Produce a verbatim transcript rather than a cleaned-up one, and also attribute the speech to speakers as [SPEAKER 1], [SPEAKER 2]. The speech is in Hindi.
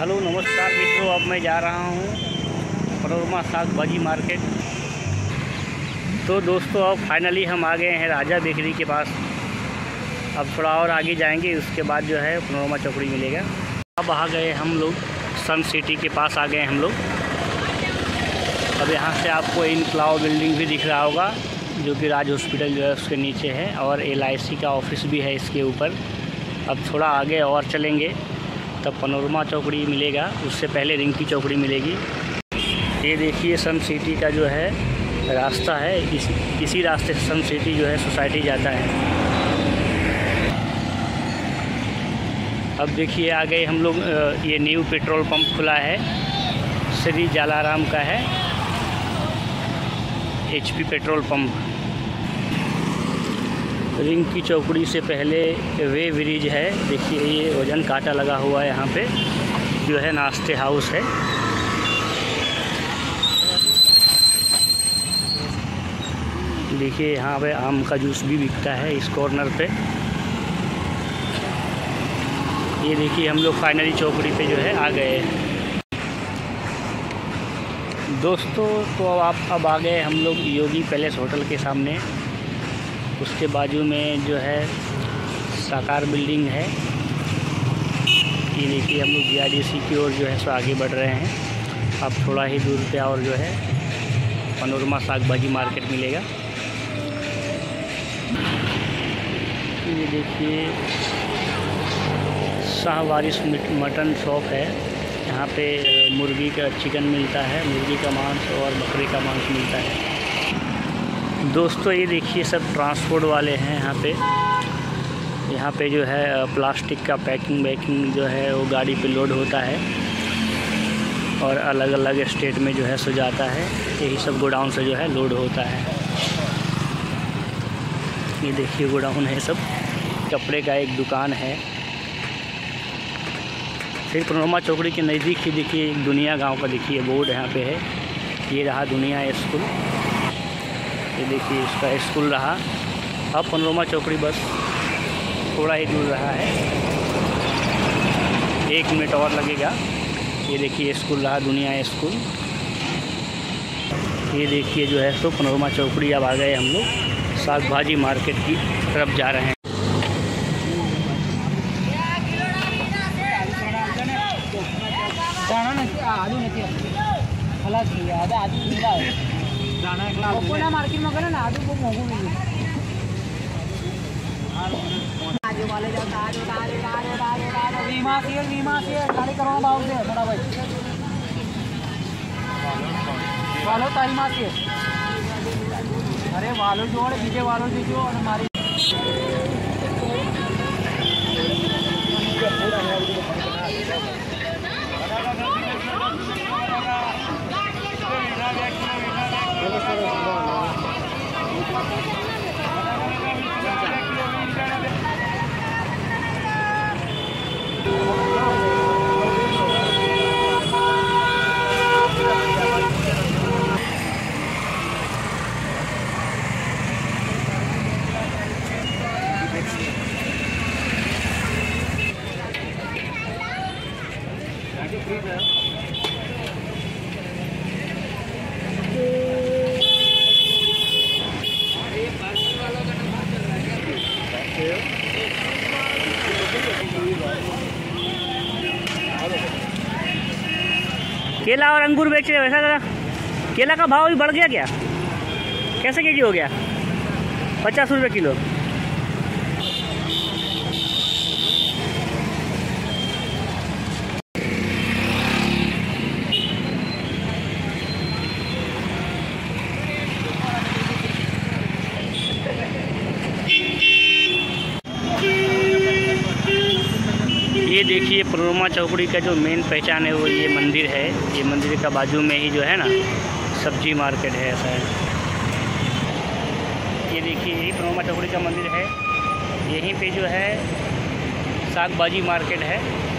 [SPEAKER 1] हेलो नमस्कार मित्रों, अब मैं जा रहा हूँ पनोरमा साग भाजी मार्केट। तो दोस्तों अब फाइनली हम आ गए हैं राजा बेकरी के पास। अब थोड़ा और आगे जाएंगे, उसके बाद जो है पनोरमा चौकड़ी मिलेगा। अब आ गए हम लोग सन सिटी के पास आ गए हम लोग। अब यहाँ से आपको इनक्लाव बिल्डिंग भी दिख रहा होगा, जो कि राज हॉस्पिटल जो है उसके नीचे है, और एल आई सी का ऑफिस भी है इसके ऊपर। अब थोड़ा आगे और चलेंगे तब पनोरमा चौकड़ी मिलेगा, उससे पहले रिंकी चौकड़ी मिलेगी। ये देखिए सन सिटी का जो है रास्ता है, इस इसी रास्ते से सन सिटी जो है सोसाइटी जाता है। अब देखिए आ गए हम लोग, ये न्यू पेट्रोल पंप खुला है, श्री जलाराम का है, H P petrol pump. Rinki चौकड़ी से पहले वे ब्रिज है, देखिए ये वजन कांटा लगा हुआ है। यहाँ पे जो है नाश्ते हाउस है। देखिए यहाँ पे आम का जूस भी बिकता है इस कॉर्नर पे। ये देखिए हम लोग फाइनली चौकड़ी पे जो है आ गए दोस्तों। तो अब आप अब आ गए हम लोग योगी पैलेस होटल के सामने। उसके बाजू में जो है साकार बिल्डिंग है। ये देखिए हम लोग जी आई डी सी की ओर जो है सो आगे बढ़ रहे हैं। अब थोड़ा ही दूर पे और जो है पनोरमा साग भाजी मार्केट मिलेगा। ये देखिए शाह वारिस मटन शॉप है। यहाँ पे मुर्गी का चिकन मिलता है, मुर्गी का मांस और बकरे का मांस मिलता है दोस्तों। ये देखिए सब ट्रांसपोर्ट वाले हैं यहाँ पे। यहाँ पे जो है प्लास्टिक का पैकिंग वैकिंग जो है वो गाड़ी पे लोड होता है और अलग अलग स्टेट में जो है सो जाता है। यही सब गोडाउन से जो है लोड होता है। ये देखिए गोडाउन है सब। कपड़े का एक दुकान है। फिर पनोरमा चौकड़ी के नज़दीक ही देखिए एक दुनिया गांव का देखिए बोर्ड यहाँ पे है। ये रहा दुनिया स्कूल। ये देखिए इसका स्कूल रहा। अब पनोरमा चौकड़ी बस थोड़ा ही दूर रहा है, एक मिनट और लगेगा। ये देखिए स्कूल रहा दुनिया स्कूल। ये देखिए जो है तो पनोरमा चौकड़ी अब आ गए हम लोग साग भाजी मार्केट की तरफ जा रहे हैं।
[SPEAKER 2] मार्केट में करे ना आलू बहुत महंगू मिली। आजू वाले जाता आजू आजू आजू आजू आजू वीमा से वीमा से गाड़ी करवाना भाव से थोड़ा भाई वालों तारी माँ से। अरे वालों जोड़ पीछे वालों से जो हमारी
[SPEAKER 1] केला और अंगूर बेच रहे हो वैसा दादा? केला का भाव भी बढ़ गया क्या? कैसे केजी हो गया? पचास रुपये किलो। ये देखिए पनोरमा चौकड़ी का जो मेन पहचान है वो ये मंदिर है। ये मंदिर का बाजू में ही जो है ना सब्जी मार्केट है ऐसा है। ये देखिए यही पनोरमा चौकड़ी का मंदिर है। यहीं पे जो है साग भाजी मार्केट है।